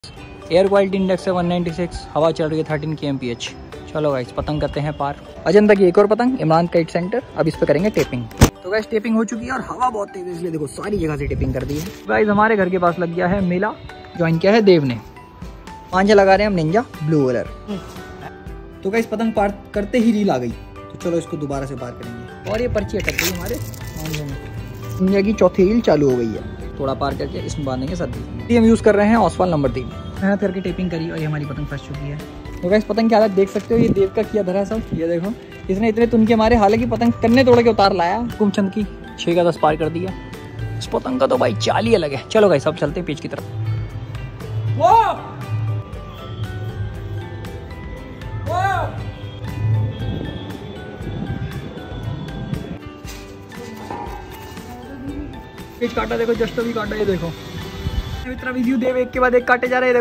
Air quality index है 196, हवा चल रही है 13 kmph। चलो गाइस पतंग करते हैं पार। अजंता की एक और पतंग, इमरान काइट सेंटर। अब इस पे करेंगे टेपिंग। तो गाइस टेपिंग हो चुकी है और हवा बहुत तेज है, इसलिए देखो सारी जगह से टेपिंग कर दी है। गाइस हमारे घर के पास लग गया है मेला, ज्वाइन किया है देव ने। पांचा लगा रहे हैं हम निंजा ब्लू कलर। तो गाइस पतंग पार करते ही रील आ गई, तो चलो इसको दोबारा से पार करेंगे। और ये पर्ची अटक गई हमारे निंजा की, चौथी रील चालू हो गई है। थोड़ा पार करके इसमें बांधेंगे सद्दी। हम यूज़ कर रहे हैं ऑसवाल नंबर 3। मेहनत करके टेपिंग करी और ये हमारी पतंग फंस चुकी है। तो गाइस पतंग की हालत देख सकते हो, ये देव का किया धरा सब। ये देखो इसने इतने तुनके मारे, हालांकि पतंग कन्ने तोड़ के उतार लाया। कुमचंद की 6 का 10 पार कर दिया। इस पतंग का तो भाई चाल ही अलग है। चलो गाइस अब चलते हैं पिच की तरफ। पिच काटा देखो, जस्ट अभी काटा। ये देखो इतना वीडियो देव एक के बाद एक काटे जा रहे हैं।